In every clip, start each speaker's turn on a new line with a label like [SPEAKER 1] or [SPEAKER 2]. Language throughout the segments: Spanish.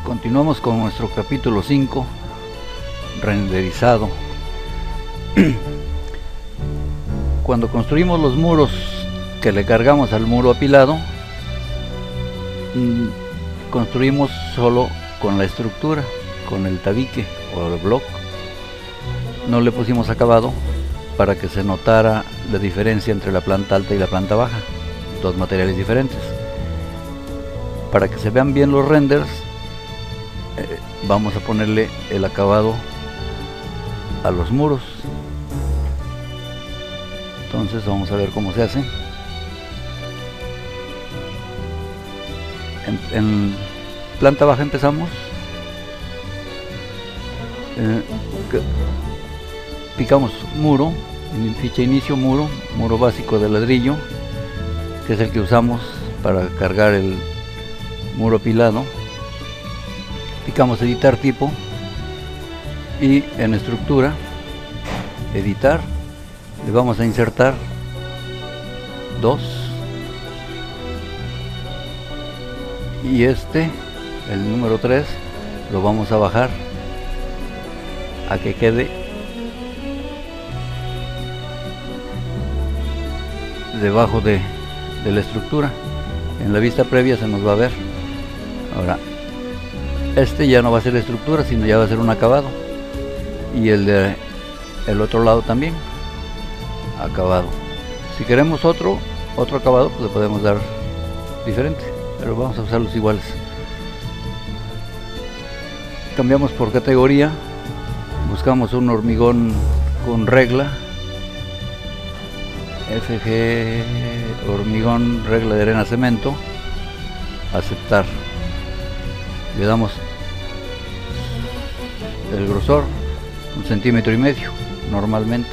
[SPEAKER 1] Continuamos con nuestro capítulo 5, renderizado. Cuando construimos los muros que le cargamos al muro apilado, construimos solo con la estructura, con el tabique o el block. No le pusimos acabado para que se notara la diferencia entre la planta alta y la planta baja, dos materiales diferentes. Para que se vean bien los renders, vamos a ponerle el acabado a los muros. Entonces vamos a ver cómo se hace. En planta baja empezamos, picamos muro, en ficha inicio muro básico de ladrillo, que es el que usamos para cargar el muro apilado. Picamos editar tipo y en estructura editar le vamos a insertar 2 y el número 3 lo vamos a bajar a que quede debajo de la estructura. En la vista previa se nos va a ver. Ahora ya no va a ser estructura, sino ya va a ser un acabado, y el de el otro lado también acabado. Si queremos otro acabado, pues le podemos dar diferente, pero vamos a usarlos iguales. Cambiamos por categoría, buscamos un hormigón con regla, FG hormigón, regla de arena cemento, aceptar. Le damos el grosor 1,5 centímetros normalmente,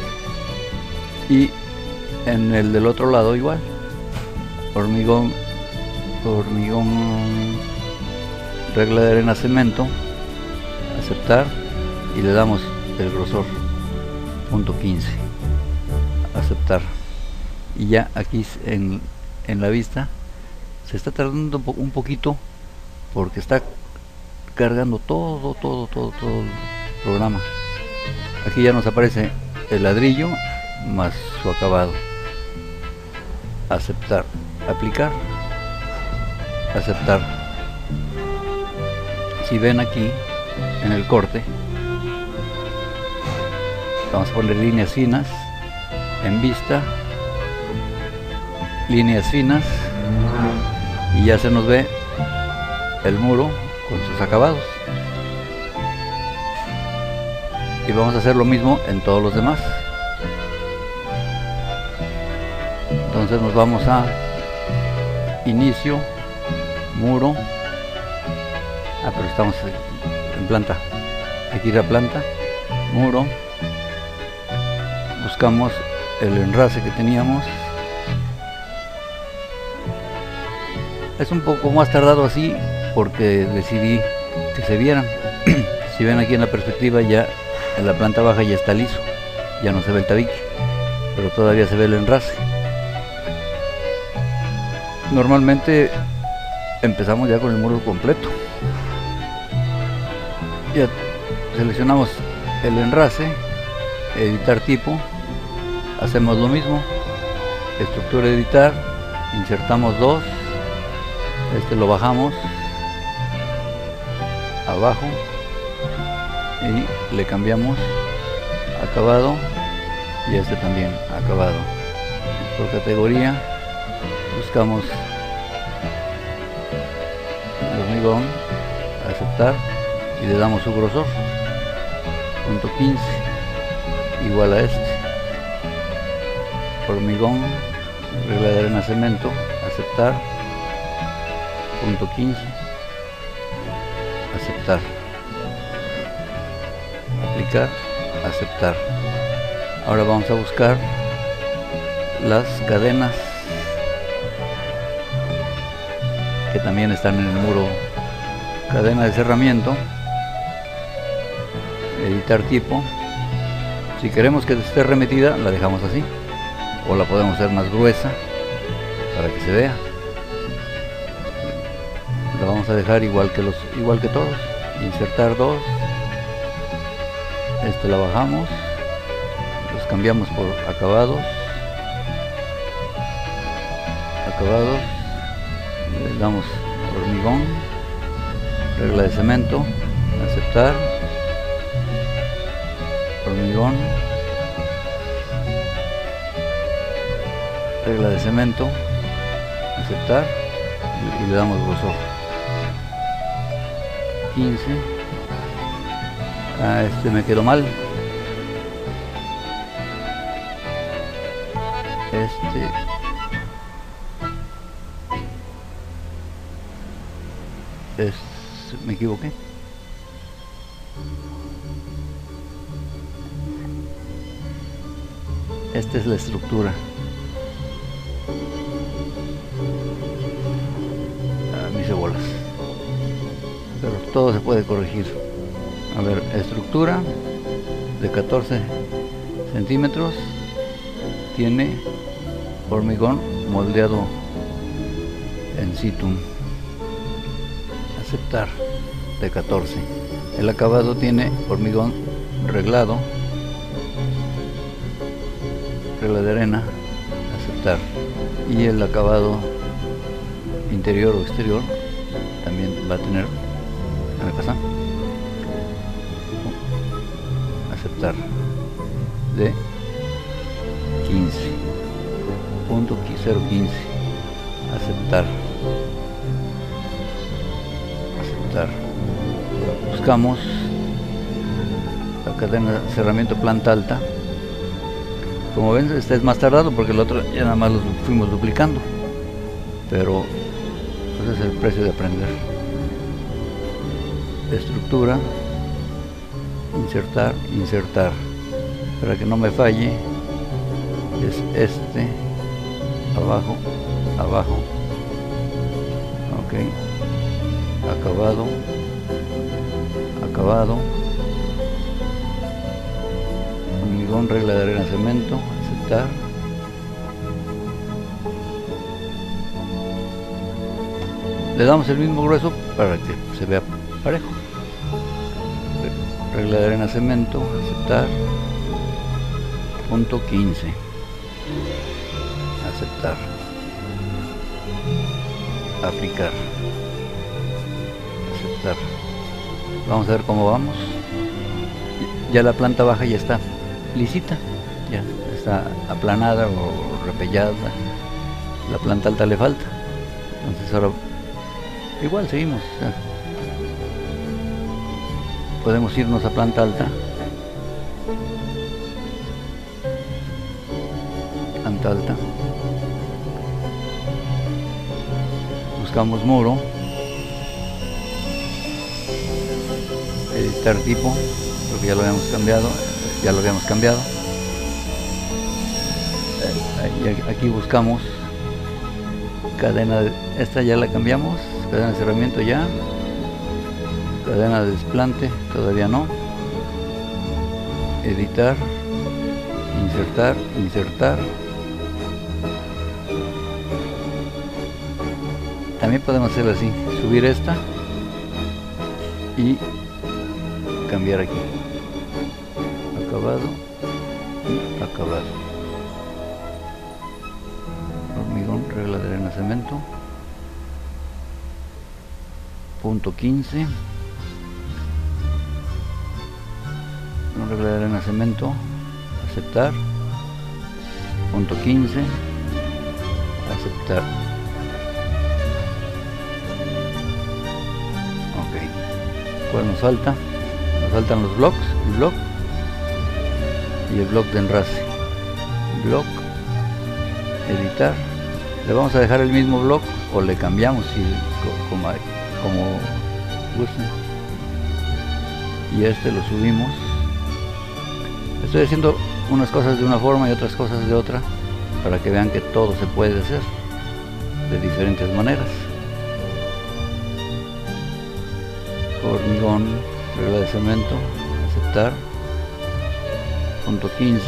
[SPEAKER 1] y en el del otro lado igual, hormigón regla de arena cemento, aceptar, y le damos el grosor 0,15, aceptar. Y ya aquí en la vista se está tardando un poquito porque está cargando todo el programa. Aquí ya nos aparece el ladrillo más su acabado. Aceptar, aplicar, aceptar. Si ven aquí en el corte, vamos a poner líneas finas en vista, líneas finas, y ya se nos ve el muro con sus acabados. Y vamos a hacer lo mismo en todos los demás. Entonces nos vamos a inicio, muro, pero estamos en planta, hay que ir a planta, muro, buscamos el enlace que teníamos. Es un poco más tardado así porque decidí que se vieran. Si ven aquí en la perspectiva, ya en la planta baja ya está liso, ya no se ve el tabique, pero todavía se ve el enlace. Normalmente empezamos ya con el muro completo. Ya seleccionamos el enlace, editar tipo, hacemos lo mismo, estructura editar, insertamos 2, lo bajamos abajo y le cambiamos acabado, y también acabado. Por categoría buscamos el hormigón, aceptar, y le damos su grosor 0,15 igual a hormigón, regla de arena cemento, aceptar, 0,15, aceptar, aplicar, aceptar. Ahora vamos a buscar las cadenas que también están en el muro. Cadena de cerramiento, editar tipo. Si queremos que esté remetida, la dejamos así, o la podemos hacer más gruesa para que se vea. lo vamos a dejar igual que todos. Insertar 2, la bajamos, los cambiamos por acabados, le damos hormigón, regla de cemento, aceptar, hormigón, regla de cemento, aceptar, y le damos grosor 15. Me quedó mal. Me equivoqué. Esta es la estructura. Me hice bolas. Pero todo se puede corregir. A ver, estructura de 14 centímetros, tiene hormigón moldeado en situ, aceptar, de 14. El acabado tiene hormigón reglado, regla de arena, aceptar, y el acabado interior o exterior también va a tener, ¿qué me pasa? Aceptar, de 15.015, aceptar, buscamos la cadena de cerramiento planta alta. Como ven, este es más tardado porque el otro ya nada más lo fuimos duplicando, pero ese es el precio de aprender. Estructura, insertar, para que no me falle, es abajo, ok, acabado, hormigón, regla de arena, cemento, aceptar, le damos el mismo grueso para que se vea parejo. Regla de arena, cemento, aceptar, punto 15, aceptar, aplicar, aceptar. Vamos a ver cómo vamos. Ya la planta baja ya está lisita, ya está aplanada o repellada. La planta alta le falta, entonces ahora igual seguimos. Podemos irnos a planta alta, buscamos muro, editar tipo, porque ya lo habíamos cambiado, y aquí buscamos cadena, esta ya la cambiamos, cadena de cerramiento ya, cadena de desplante todavía no, editar, insertar. También podemos hacerlo así, subir esta y cambiar aquí, acabado y acabado, hormigón, regla de arena, cemento, punto 15, regla de arena, cemento, aceptar, punto 15, aceptar. Ok, pues nos faltan los blocks, el block y el block de enrace, block, editar. Le vamos a dejar el mismo block o le cambiamos como gusten, y lo subimos. Estoy haciendo unas cosas de una forma y otras cosas de otra, para que vean que todo se puede hacer de diferentes maneras. Hormigón, regla de cemento, aceptar, punto 15,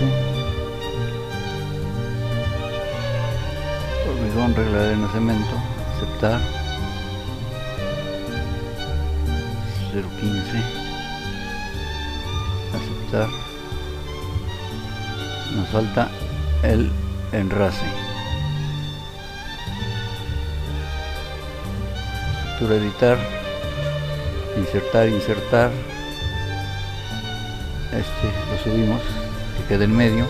[SPEAKER 1] hormigón, regla de arena, cemento, aceptar, 0.15, aceptar. Nos falta el enlace. Estructura, editar, insertar. Lo subimos, que quede en medio.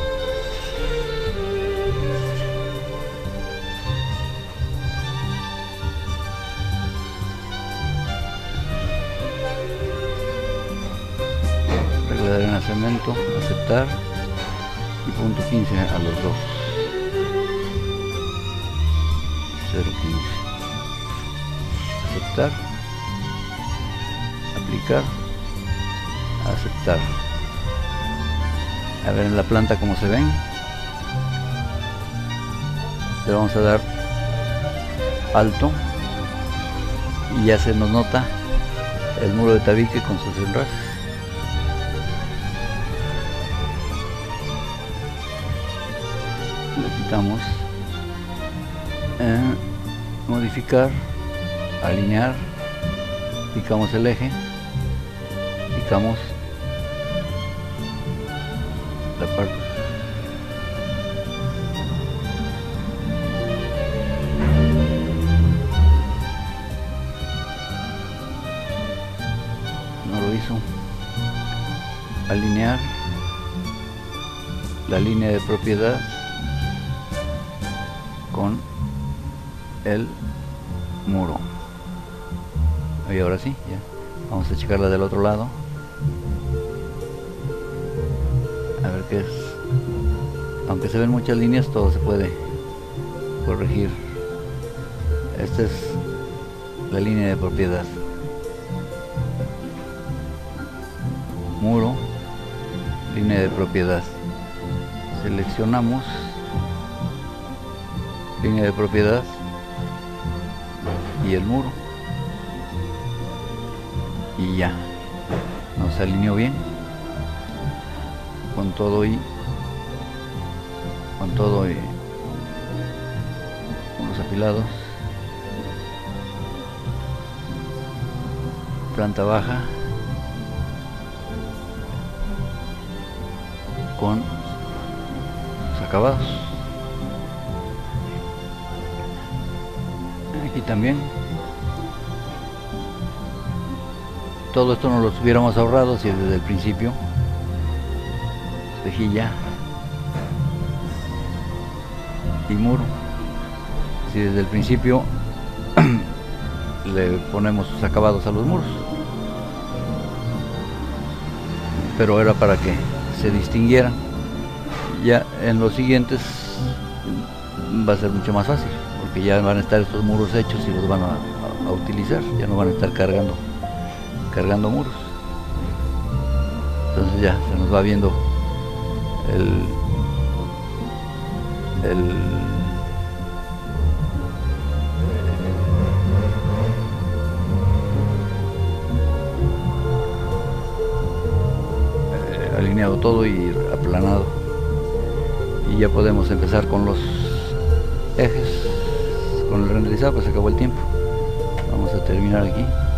[SPEAKER 1] Regla de arena, cemento, aceptar, y punto 15 a los dos. 0.15, aceptar, aplicar, aceptar. A ver en la planta cómo se ven. Le vamos a dar alto y ya se nos nota el muro de tabique con sus enlaces. Le quitamos modificar, alinear, picamos el eje, picamos la parte, no lo hizo. Alinear la línea de propiedad con el muro. Y ahora sí, ya vamos a checarla del otro lado, a ver qué es. Aunque se ven muchas líneas, todo se puede corregir. Esta es la línea de propiedad, muro, línea de propiedad. Seleccionamos línea de propiedad y el muro, y ya nos alineó bien con todo y con los apilados. Planta baja con sus acabados. Aquí también. Todo esto nos lo hubiéramos ahorrado si desde el principio, rejilla y muro, si desde el principio le ponemos sus acabados a los muros, pero era para que se distinguieran. Ya en los siguientes va a ser mucho más fácil, porque ya van a estar estos muros hechos y los van a utilizar, ya no van a estar cargando muros. Entonces ya se nos va viendo alineado todo y aplanado, y ya podemos empezar con los ejes, con el renderizado. Pues se acabó el tiempo, vamos a terminar aquí.